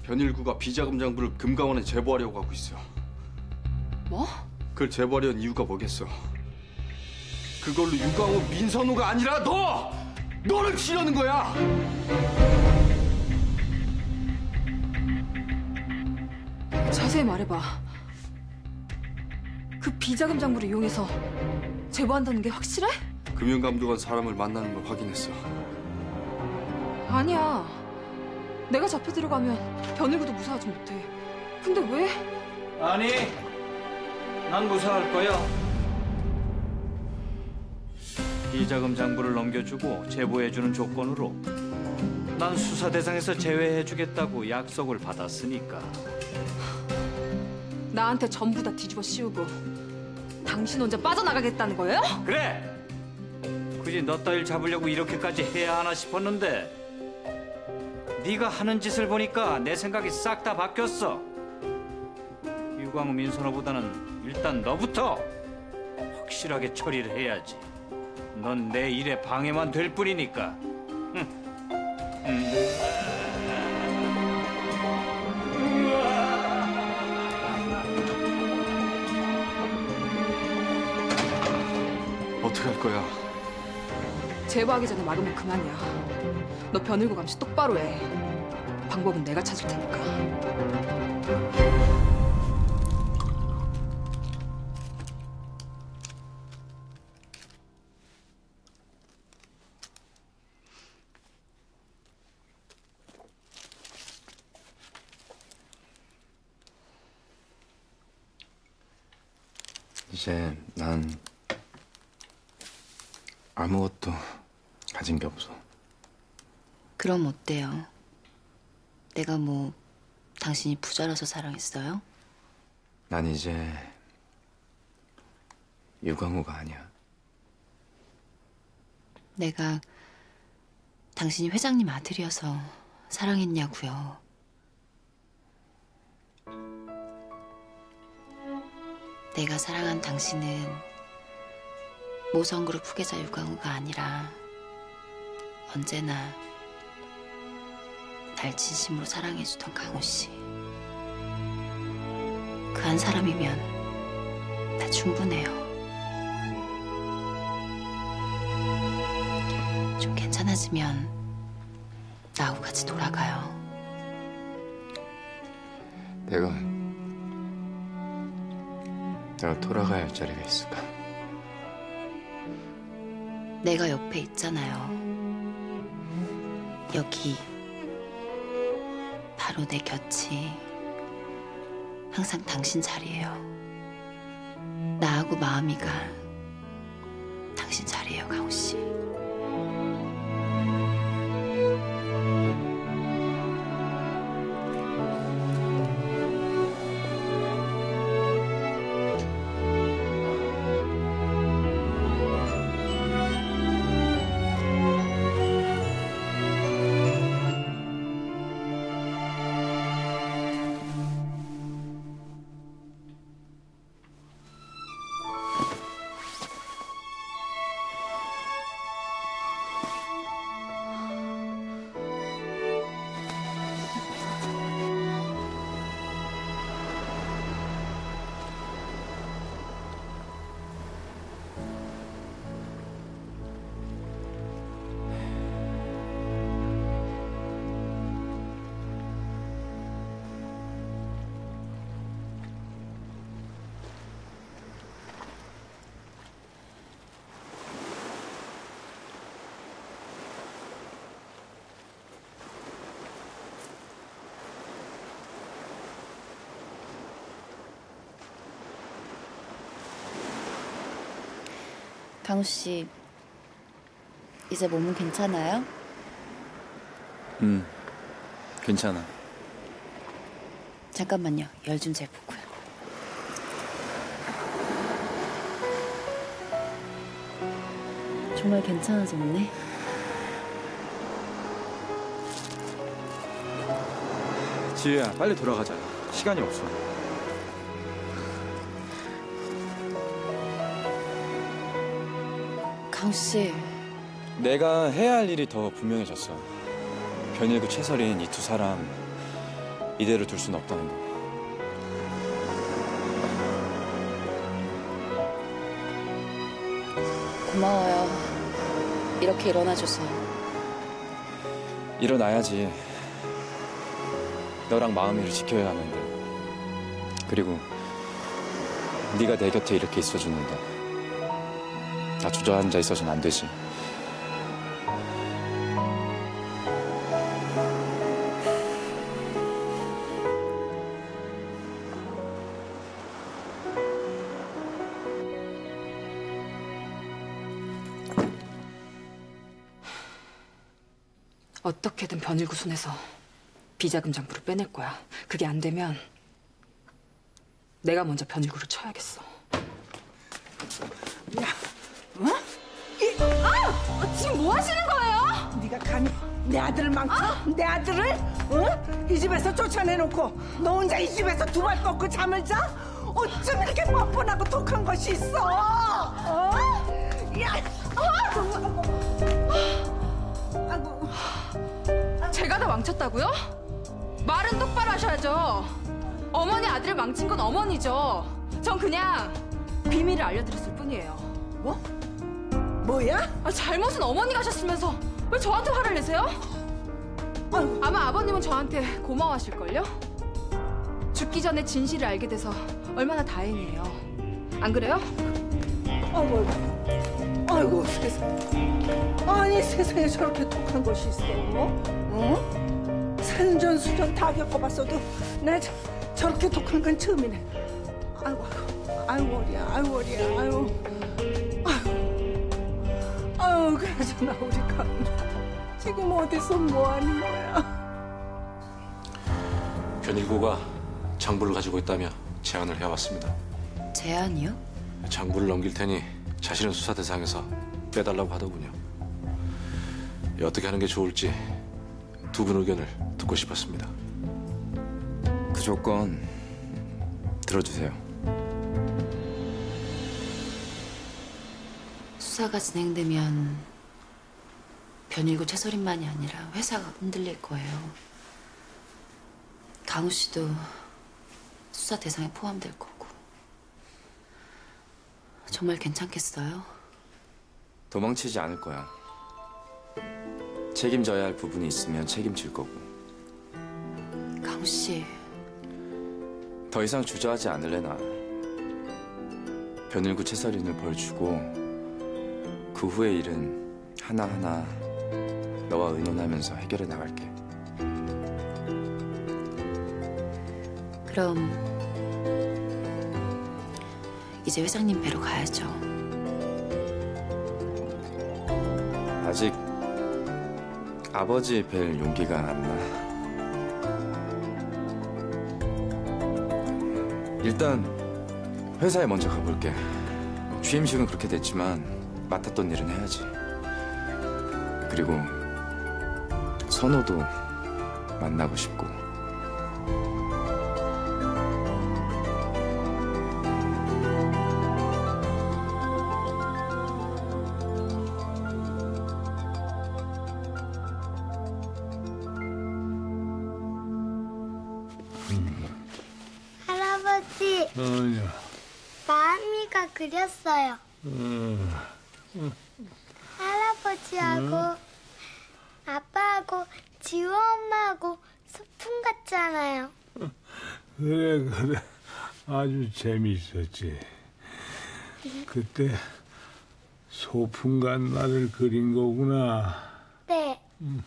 변일구가 비자금 장부를 금감원에 제보하려고 하고 있어. 뭐? 그걸 제보하려는 이유가 뭐겠어? 그걸로 유광우, 민선우가 아니라 너를 치려는 거야! 자세히 말해봐. 그 비자금 장부를 이용해서 제보한다는 게 확실해? 금융감독원 사람을 만나는 걸 확인했어. 아니야. 내가 잡혀 들어가면 변일구도 무사하지 못해. 근데 왜? 아니, 난 무사할 거야. 비자금 장부를 넘겨주고 제보해주는 조건으로 난 수사 대상에서 제외해주겠다고 약속을 받았으니까. 나한테 전부 다 뒤집어 씌우고 당신 혼자 빠져나가겠다는 거예요? 그래! 굳이 너 따위를 잡으려고 이렇게까지 해야 하나 싶었는데 네가 하는 짓을 보니까 내 생각이 싹 다 바뀌었어. 유광우, 민선호보다는 일단 너부터 확실하게 처리를 해야지. 넌 내 일에 방해만 될 뿐이니까. 어떻게 할 거야? 제보하기 전에 막으면 그만이야. 너 변일구 감시 똑바로 해. 방법은 내가 찾을 테니까. 이제 난 아무것도 가진 게 없어. 그럼 어때요? 내가 뭐 당신이 부자라서 사랑했어요? 난 이제 유광우가 아니야. 내가 당신이 회장님 아들이어서 사랑했냐고요. 내가 사랑한 당신은 모성그룹 후계자 유광우가 아니라 언제나 날 진심으로 사랑해주던 강우 씨. 그 한 사람이면 나 충분해요. 좀 괜찮아지면 나하고 같이 돌아가요. 내가 돌아가야 할 자리가 있을까? 내가 옆에 있잖아요. 여기 바로 내 곁이 항상 당신 자리예요. 나하고 마음이가 당신 자리예요, 강우 씨. 강우 씨, 이제 몸은 괜찮아요? 괜찮아. 잠깐만요. 열 좀 재보고요. 정말 괜찮아졌네. 지혜야, 빨리 돌아가자. 시간이 없어. 강우 씨. 내가 해야 할 일이 더 분명해졌어. 변일구, 최설인 이 두 사람 이대로 둘 수는 없다는 거. 고마워요. 이렇게 일어나줘서. 일어나야지. 너랑 마음이를 지켜야 하는데. 그리고 네가 내 곁에 이렇게 있어주는데 나 주저앉아 있어서는 안 되지. 어떻게든 변일구 손에서 비자금 장부를 빼낼 거야. 그게 안 되면 내가 먼저 변일구를 쳐야겠어. 지금 뭐 하시는 거예요? 네가 감히 내 아들을 망쳐? 내 아들을? 어? 이 집에서 쫓아내놓고 너 혼자 이 집에서 두 발 뻗고 잠을 자? 어쩜 이렇게 뻔뻔하고 독한 것이 있어? 어? 야! 아이고. 제가 다 망쳤다고요? 말은 똑바로 하셔야죠. 어머니 아들을 망친 건 어머니죠. 전 그냥 비밀을 알려드렸을 뿐이에요. 뭐? 뭐야? 잘못은 어머니가 하셨으면서 왜 저한테 화를 내세요? 아이고. 아마 아버님은 저한테 고마워하실걸요? 죽기 전에 진실을 알게 돼서 얼마나 다행이에요. 안 그래요? 아이고, 아이고 세상에. 아니 세상에 저렇게 독한 것이 있어? 어? 산전수전 다 겪어봤어도 나 저렇게 독한 건 처음이네. 아이고, 아이고 어리야, 아이고 어리야, 아이고, 아이고 그러잖아 우리 가은 지금 어디서 뭐 하는 거야? 변일구가 장부를 가지고 있다며 제안을 해왔습니다. 제안이요? 장부를 넘길 테니 자신은 수사 대상에서 빼달라고 하더군요. 어떻게 하는 게 좋을지 두 분 의견을 듣고 싶었습니다. 그 조건 들어주세요. 수사가 진행되면 변일구 최서린만이 아니라 회사가 흔들릴 거예요. 강우 씨도 수사 대상에 포함될 거고. 정말 괜찮겠어요? 도망치지 않을 거야. 책임져야 할 부분이 있으면 책임질 거고. 강우 씨, 더 이상 주저하지 않을래나. 변일구 최서린을 벌 주고 그 후의 일은 하나하나 너와 의논하면서 해결해 나갈게. 그럼 이제 회장님 뵈러 가야죠. 아직 아버지 뵐 용기가 안 나. 일단 회사에 먼저 가볼게. 취임식은 그렇게 됐지만 맡았던 일은 해야지. 그리고 선호도 만나고 싶고. 할아버지, 마음이가 그렸어요. 할아버지하고 아빠하고 지호 엄마하고 소풍 갔잖아요. 그래 아주 재밌었지. 그때 소풍 간 날을 그린 거구나. 네.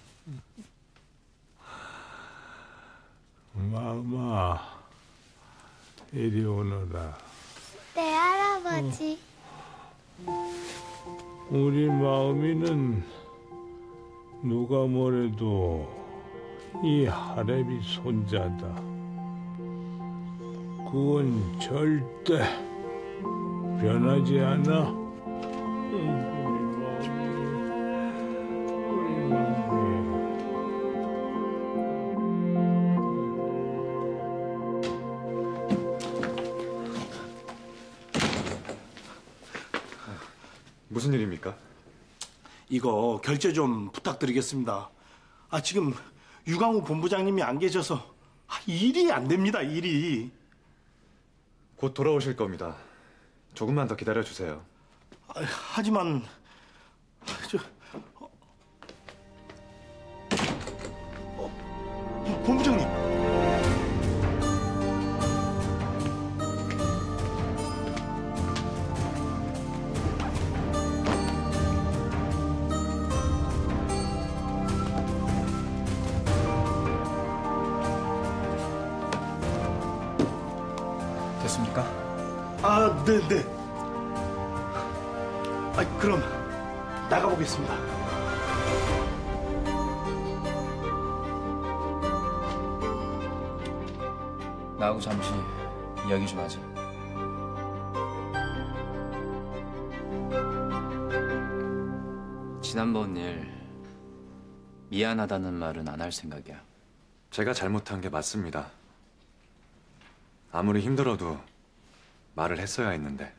마음아 이리 오너라. 네, 할아버지. 우리 마음이는 누가 뭐래도 이 할애비 손자다. 그건 절대 변하지 않아. 우리 마음이. 무슨 일입니까? 이거 결제 좀 부탁드리겠습니다. 지금 유강우 본부장님이 안 계셔서 일이 안 됩니다, 일이. 곧 돌아오실 겁니다. 조금만 더 기다려 주세요. 하지만 본부장님. 됐습니까? 아, 네. 그럼 나가보겠습니다. 나하고 잠시 이야기 좀 하자. 지난번 일 미안하다는 말은 안 할 생각이야. 제가 잘못한 게 맞습니다. 아무리 힘들어도 말을 했어야 했는데.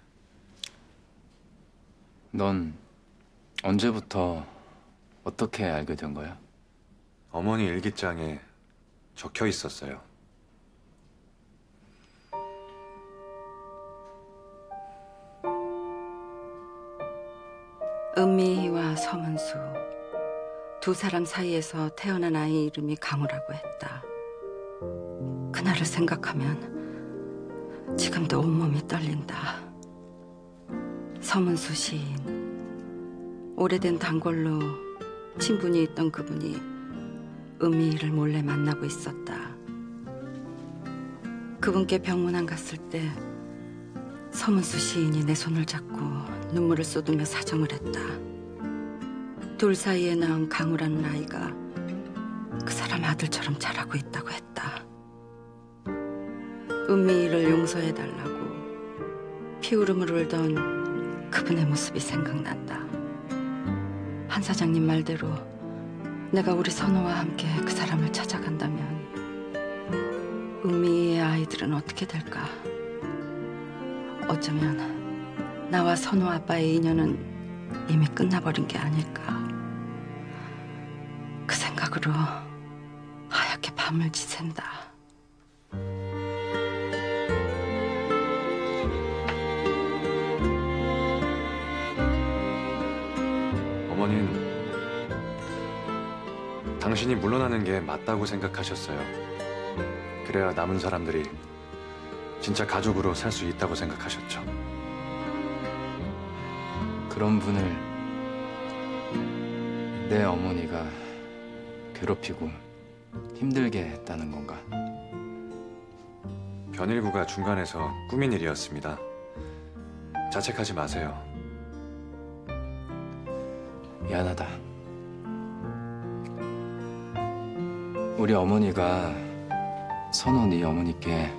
넌 언제부터 어떻게 알게 된 거야? 어머니 일기장에 적혀 있었어요. 은미희와 서문수 두 사람 사이에서 태어난 아이 이름이 강우라고 했다. 그날을 생각하면 지금도 온몸이 떨린다. 서문수 시인, 오래된 단골로 친분이 있던 그분이 은미희를 몰래 만나고 있었다. 그분께 병문안 갔을 때 서문수 시인이 내 손을 잡고 눈물을 쏟으며 사정을 했다. 둘 사이에 낳은 강우라는 아이가 그 사람 아들처럼 자라고 있다고 했다. 은미희를 용서해달라고 피울음을 울던 그분의 모습이 생각난다. 한 사장님 말대로 내가 우리 선호와 함께 그 사람을 찾아간다면 은미희의 아이들은 어떻게 될까? 어쩌면 나와 선호 아빠의 인연은 이미 끝나버린 게 아닐까? 그 생각으로 하얗게 밤을 지샌다. 어머니는 당신이 물러나는 게 맞다고 생각하셨어요. 그래야 남은 사람들이 진짜 가족으로 살 수 있다고 생각하셨죠. 그런 분을 내 어머니가 괴롭히고 힘들게 했다는 건가? 변일구가 중간에서 꾸민 일이었습니다. 자책하지 마세요. 미안하다. 우리 어머니가 선호 네 어머니께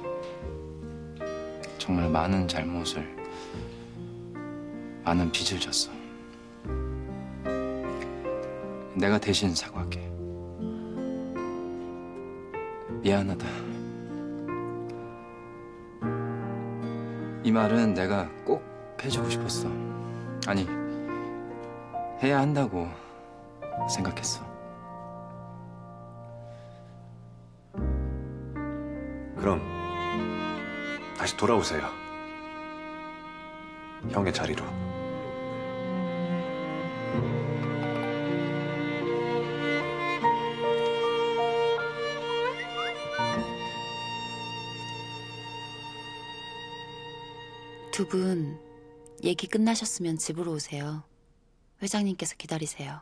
정말 많은 잘못을, 많은 빚을 졌어. 내가 대신 사과할게. 미안하다. 이 말은 내가 꼭 해주고 싶었어. 아니, 해야 한다고 생각했어. 그럼 다시 돌아오세요. 형의 자리로. 두 분 얘기 끝나셨으면 집으로 오세요. 회장님께서 기다리세요.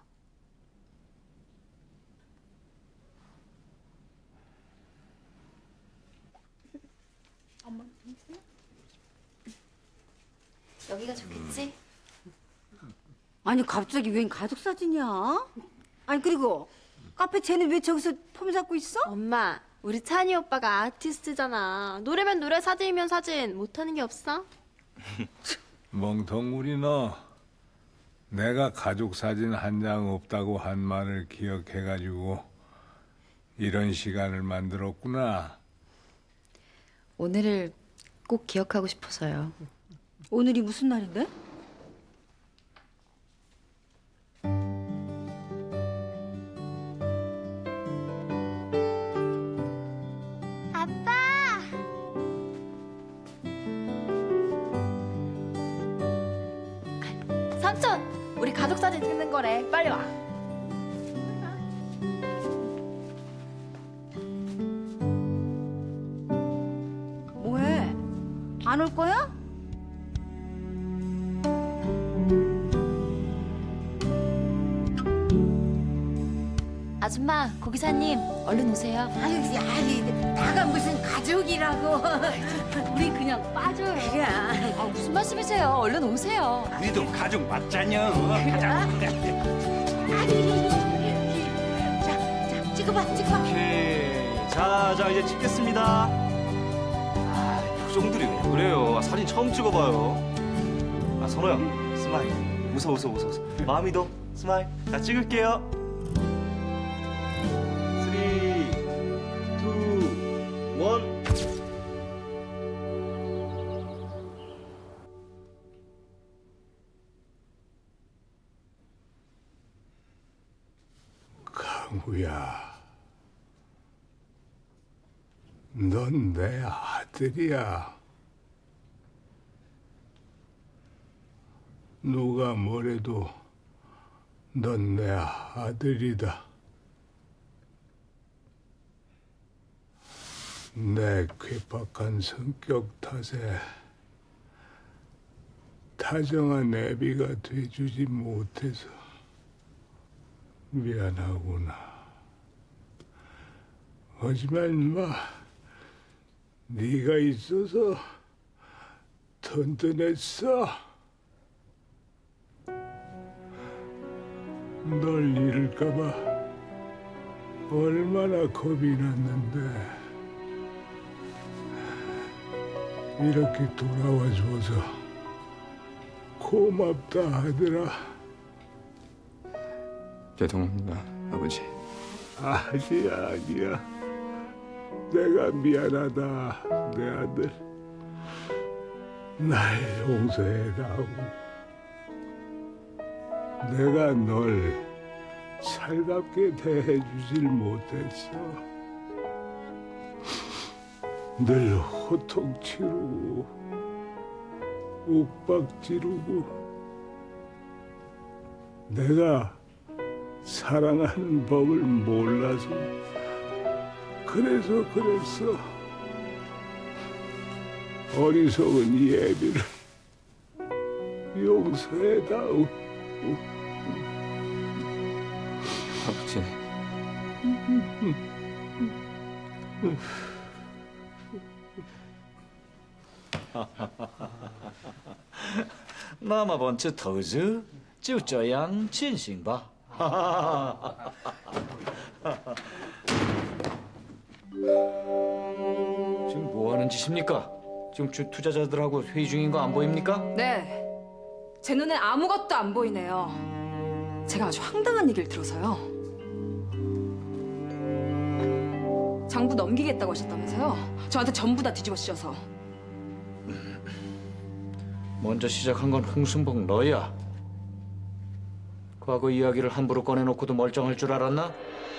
여기가 좋겠지? 아니 갑자기 웬 가족 사진이야? 아니 그리고 카페 쟤는 왜 저기서 폼 잡고 있어? 엄마, 우리 찬이 오빠가 아티스트잖아. 노래면 노래, 사진이면 사진. 못하는 게 없어? 멍텅구리 너. 내가 가족 사진 한 장 없다고 한 말을 기억해가지고 이런 시간을 만들었구나. 오늘을 꼭 기억하고 싶어서요. 오늘이 무슨 날인데? 삼촌, 우리 가족 사진 찍는 거래. 빨리 와. 뭐해? 안 올 거야? 아줌마, 고기사님, 얼른 오세요. 아유, 나가 무슨 가족이라고. 우리 그냥 빠져요. 그래. 아, 무슨 말씀이세요? 얼른 오세요. 우리도 가족 맞자녀. 자, 찍어봐. 오케이. 자, 이제 찍겠습니다. 표정들이 왜 그래요? 사진 처음 찍어봐요. 선호야, 스마일. 웃어. 마음이도 스마일. 자, 찍을게요. 3, 2, 1. 강우야, 넌 내 아들이야. 누가 뭐래도 넌 내 아들이다. 내 괴팍한 성격 탓에 다정한 애비가 돼주지 못해서 미안하구나. 하지만 네가 있어서 든든했어. 널 잃을까봐 얼마나 겁이 났는데 이렇게 돌아와줘서 고맙다 하더라. 죄송합니다, 아버지. 아니야. 내가 미안하다, 내 아들. 날 용서해다오. 내가 널 살갑게 대해주질 못했어. 늘 호통 치르고 욱박 지르고 내가 사랑하는 법을 몰라서 그랬어. 어리석은 이 애비를 용서해다오. 아버지. 那么本次投资就这样进行吧。 지금 뭐 하는 짓입니까? 지금 투자자들하고 회의 중인 거 안 보입니까? 네. 제 눈엔 아무것도 안 보이네요. 제가 아주 황당한 얘기를 들어서요. 장부 넘기겠다고 하셨다면서요? 저한테 전부 다 뒤집어 씌워서. 먼저 시작한 건 홍순복 너야. 과거 이야기를 함부로 꺼내놓고도 멀쩡할 줄 알았나?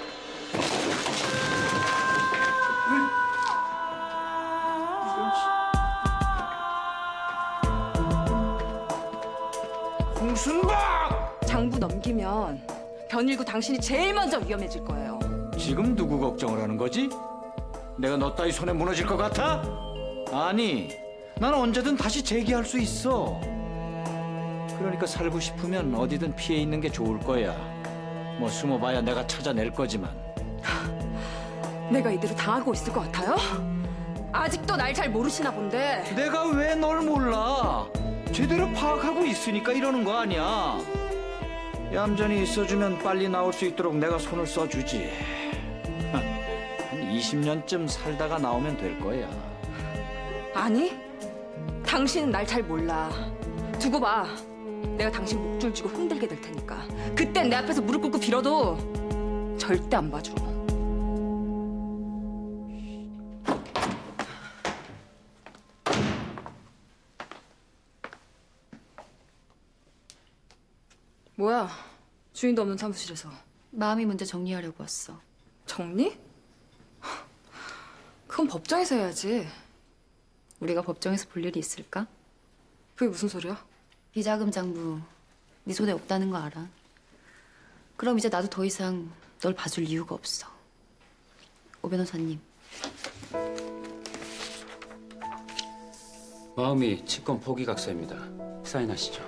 홍순복! 장부 넘기면 변일구 당신이 제일 먼저 위험해질 거예요. 지금 누구 걱정을 하는 거지? 내가 너 따위 손에 무너질 것 같아? 아니, 난 언제든 다시 재기할 수 있어. 그러니까 살고 싶으면 어디든 피해 있는 게 좋을 거야. 뭐 숨어봐야 내가 찾아낼 거지만. 내가 이대로 당하고 있을 것 같아요? 아직도 날 잘 모르시나 본데. 내가 왜 널 몰라? 제대로 파악하고 있으니까 이러는 거 아니야. 얌전히 있어주면 빨리 나올 수 있도록 내가 손을 써주지. 한 20년쯤 살다가 나오면 될 거야. 아니, 당신은 날 잘 몰라. 두고 봐. 내가 당신 목줄 쥐고 흔들게 될 테니까. 그땐 내 앞에서 무릎 꿇고 빌어도 절대 안 봐줘. 뭐야? 주인도 없는 사무실에서. 마음이 먼저 정리하려고 왔어. 정리? 그건 법정에서 해야지. 우리가 법정에서 볼 일이 있을까? 그게 무슨 소리야? 비자금 장부 네 손에 없다는 거 알아. 그럼 이제 나도 더 이상 널 봐줄 이유가 없어. 오 변호사님. 마음이 치권 포기각서입니다. 사인하시죠.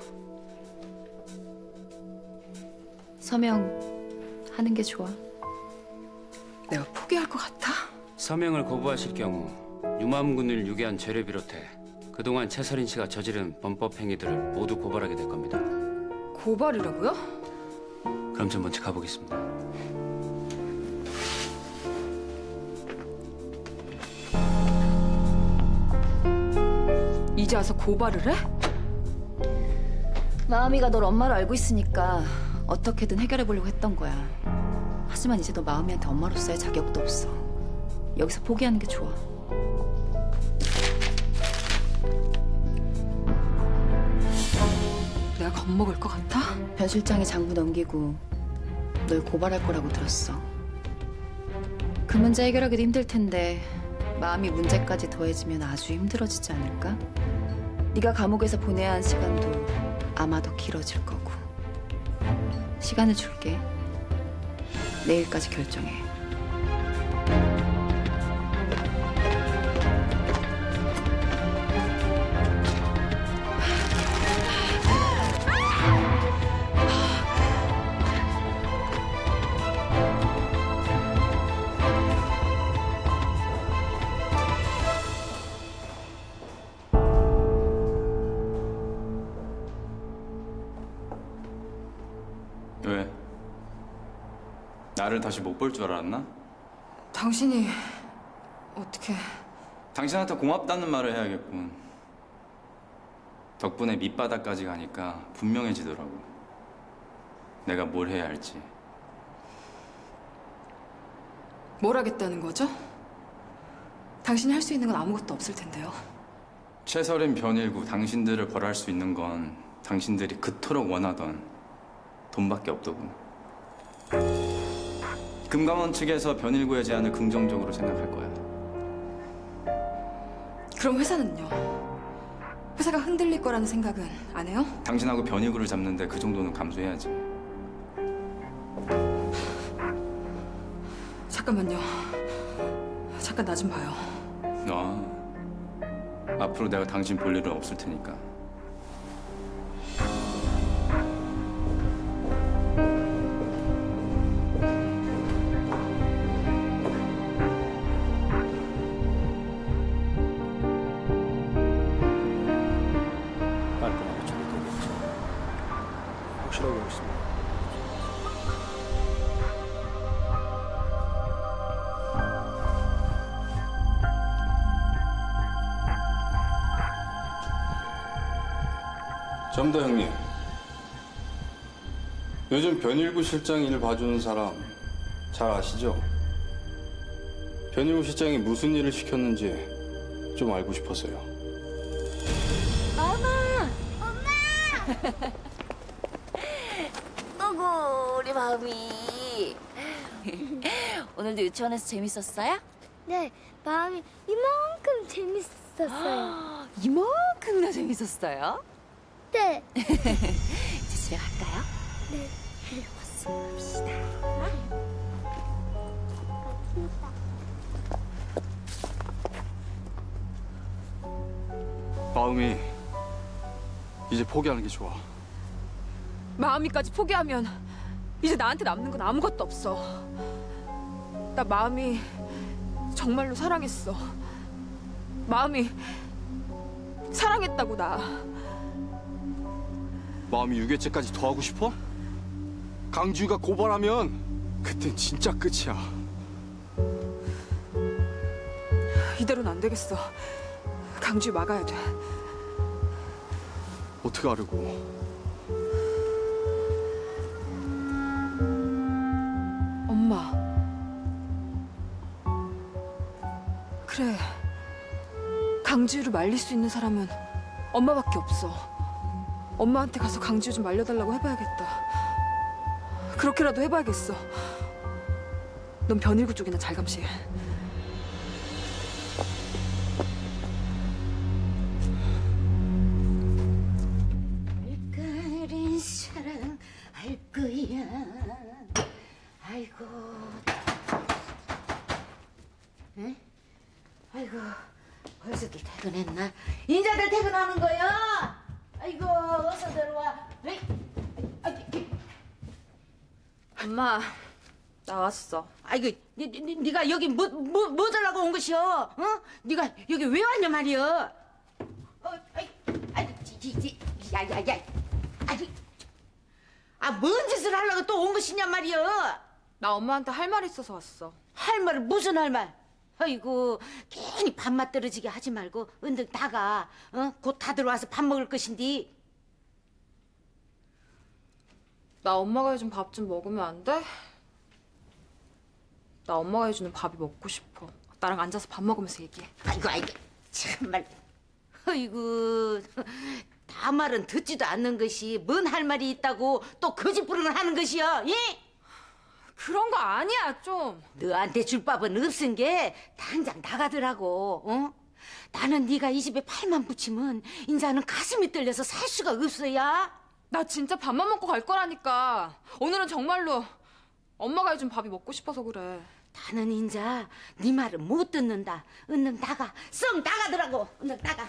서명 하는 게 좋아. 내가 포기할 것 같아? 서명을 거부하실 경우 유마문군을 유괴한 죄를 비롯해 그동안 최설인 씨가 저지른 범법 행위들을 모두 고발하게 될 겁니다. 고발이라고요? 그럼 전 먼저 가보겠습니다. 이제 와서 고발을 해? 마음이가 널 엄마로 알고 있으니까 어떻게든 해결해 보려고 했던 거야. 하지만 이제 너 마음이한테 엄마로서의 자격도 없어. 여기서 포기하는 게 좋아. 내가 겁먹을 것 같아? 변 실장이 장부 넘기고 널 고발할 거라고 들었어. 그 문제 해결하기도 힘들 텐데 마음이 문제까지 더해지면 아주 힘들어지지 않을까? 네가 감옥에서 보내야 한 시간도 아마 더 길어질 거고. 시간을 줄게. 내일까지 결정해. 왜? 나를 다시 못 볼 줄 알았나? 당신이 어떻게... 당신한테 고맙다는 말을 해야겠군. 덕분에 밑바닥까지 가니까 분명해지더라고. 내가 뭘 해야 할지. 뭘 하겠다는 거죠? 당신이 할 수 있는 건 아무것도 없을 텐데요. 최설인 변일구 당신들을 벌할 수 있는 건 당신들이 그토록 원하던 돈밖에 없더군. 금감원 측에서 변일구의 제안을 긍정적으로 생각할 거야. 그럼 회사는요? 회사가 흔들릴 거라는 생각은 안 해요? 당신하고 변일구를 잡는데 그 정도는 감수해야지. 잠깐만요. 잠깐 나 좀 봐요. 앞으로 내가 당신 볼 일은 없을 테니까. 깔끔하게 처리되겠죠. 확실하게 하겠습니다. 점더 형님, 요즘 변일구 실장 일 봐주는 사람 잘 아시죠? 변일구 실장이 무슨 일을 시켰는지 좀 알고 싶어서요. 엄마! 어구, 우리 마음이. 오늘도 유치원에서 재밌었어요? 네, 마음이 이만큼 재밌었어요. 이만큼이나 재밌었어요? 네. 이제 집에 갈까요? 네. 갑시다. 마음이 이제 포기하는 게 좋아. 마음이까지 포기하면 이제 나한테 남는 건 아무것도 없어. 나 마음이 정말로 사랑했어. 마음이 사랑했다고 나. 마음이 유괴죄까지 더 하고 싶어? 강주희가 고발하면 그땐 진짜 끝이야. 이대로는 안 되겠어. 강주희 막아야 돼. 어떻게 하려고? 엄마. 그래. 강주희를 말릴 수 있는 사람은 엄마밖에 없어. 엄마한테 가서 강주희 좀 말려달라고 해봐야겠다. 그렇게라도 해봐야겠어. 넌 변일구 쪽이나 잘 감시해. 그린 사랑 아이고, 벌써들 퇴근했나? 인자들 퇴근하는 거야? 아이고, 어서 들어와. 에이, 엄마, 나왔어. 아이고, 네가 여기 뭐 하려고 온 것이여? 어? 네가 여기 왜 왔냐 말이여? 야야야, 뭔 짓을 하려고 또 온 것이냐 말이여? 나 엄마한테 할 말 있어서 왔어. 할 말을 무슨 할 말? 아이고, 괜히 밥맛 떨어지게 하지 말고 은등 나가. 곧 다 들어와서 밥 먹을 것인데. 나 엄마가 해준 밥 좀 먹으면 안 돼? 나 엄마가 해주는 밥이 먹고 싶어. 나랑 앉아서 밥 먹으면서 얘기해. 아이고, 참말. 아이고, 다 말은 듣지도 않는 것이 뭔 할 말이 있다고 또 거짓부릉을 하는 것이여? 예? 그런 거 아니야, 좀. 너한테 줄 밥은 없은 게 당장 나가더라고. 어? 나는 네가 이 집에 팔만 붙이면 인자는 가슴이 떨려서 살 수가 없어야. 나 진짜 밥만 먹고 갈 거라니까. 오늘은 정말로 엄마가 해준 밥이 먹고 싶어서 그래. 나는 인자 네 말을 못 듣는다. 얼른 나가. 썩 나가더라고. 얼른 나가.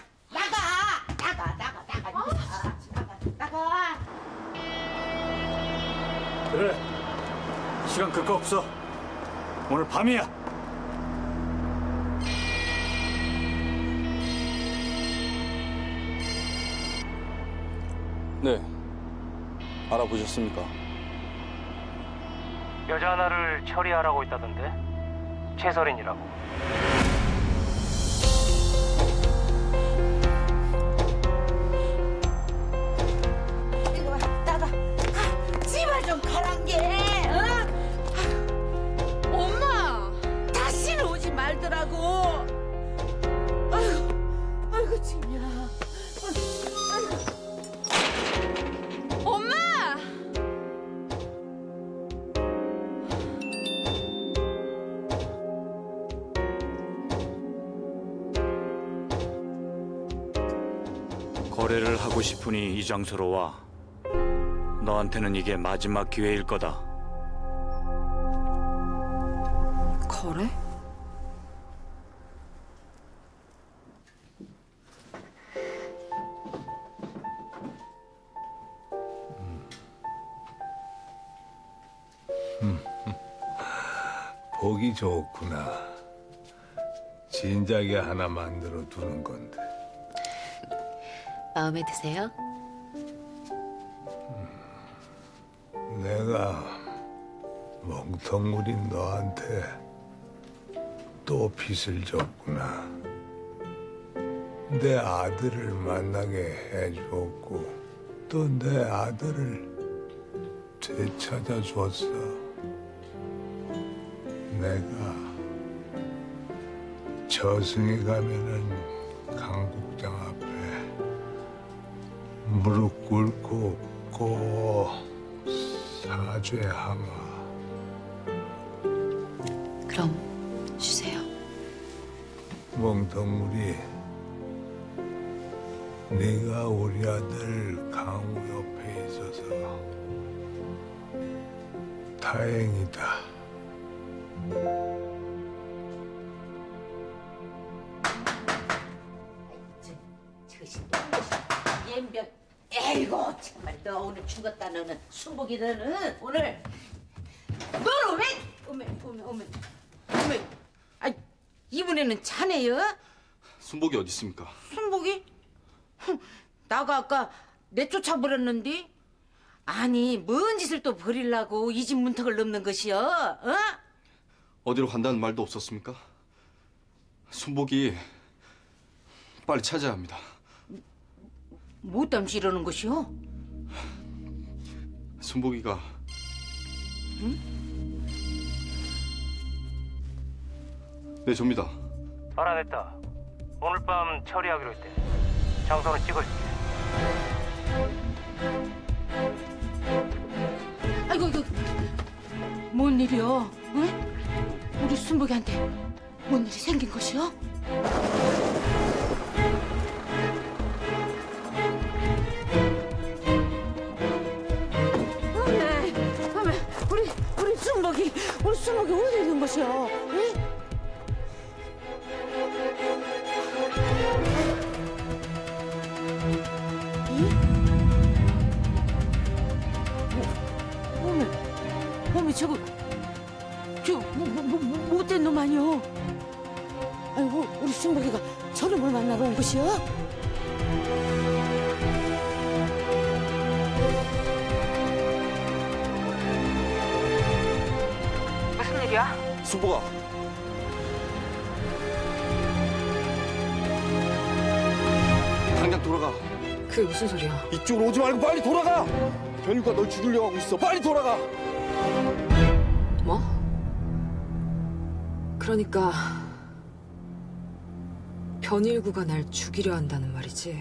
나가. 그래, 시간 끌 거 없어. 오늘 밤이야. 네, 알아보셨습니까? 여자 하나를 처리하라고 있다던데. 최설인이라고. 나가. 제발 좀 가란 게. 엄마! 다시는 오지 말더라고. 아이고 진야. 엄마! 거래를 하고 싶으니 이 장소로 와. 너한테는 이게 마지막 기회일 거다. 거래? 보기 좋구나. 진작에 하나 만들어 두는 건데. 마음에 드세요? 내가 멍텅구린 너한테 또 빚을 졌구나. 내 아들을 만나게 해주었고 또 내 아들을 되찾아 줬어. 내가 저승에 가면은 강국장 앞에 무릎 꿇고 꼭 사죄하마. 그럼 주세요. 멍텅구리, 네가 우리 아들 강우 옆에 있어서 다행이다. 옌병. 에이고 정말 너 오늘 죽었다. 너는 순복이 너는 오늘 너는 왜? 어메. 아 이번에는 자네요? 순복이 어디 있습니까? 순복이? 나가 아까 내쫓아버렸는데. 아니 뭔 짓을 또 벌이려고 이 집 문턱을 넘는 것이여? 어? 어디로 간다는 말도 없었습니까? 순복이 빨리 찾아야 합니다. 뭐 때문에 이러는 것이오? 순복이가 응? 네, 접니다. 알아냈다. 오늘 밤 처리하기로 했대. 장소는 찍어줄게. 아이고 이거 뭔 일이여? 응? 우리 순복이한테 뭔 일이 생긴 것이여? 어메, 우리 순복이 어디 있는 것이여? 응? 아이고, 우리 순복이가 저놈을 만나러 온 것이야? 무슨 일이야? 순복아. 당장 돌아가. 그게 무슨 소리야? 이쪽으로 오지 말고 빨리 돌아가. 변유가 널 죽이려고 하고 있어. 빨리 돌아가. 뭐? 그러니까 변일구가 날 죽이려 한다는 말이지.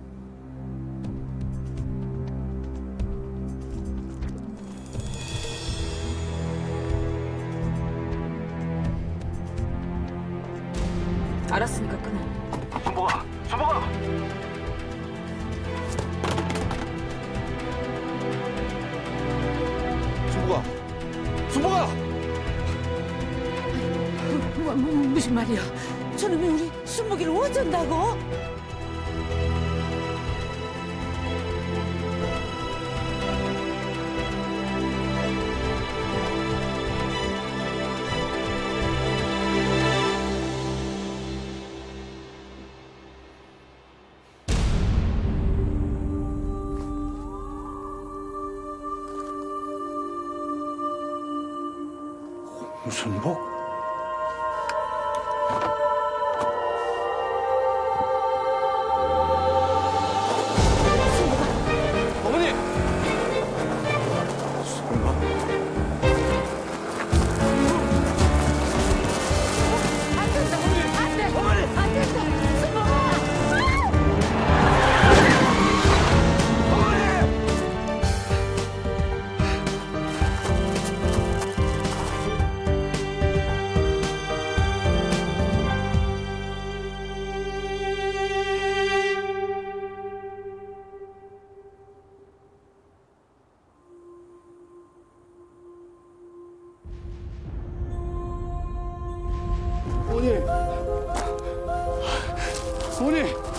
알았으니까 끊어. 순복아, 순복아! 순복아. 순복아. 무슨 말이야? 저놈이 우리 순복이를 어쩐다고? 홍순복? 어머니! 설마? 안 된다! 안 돼! 어머니! 안 된다! 순복아! 어머니! 어머니!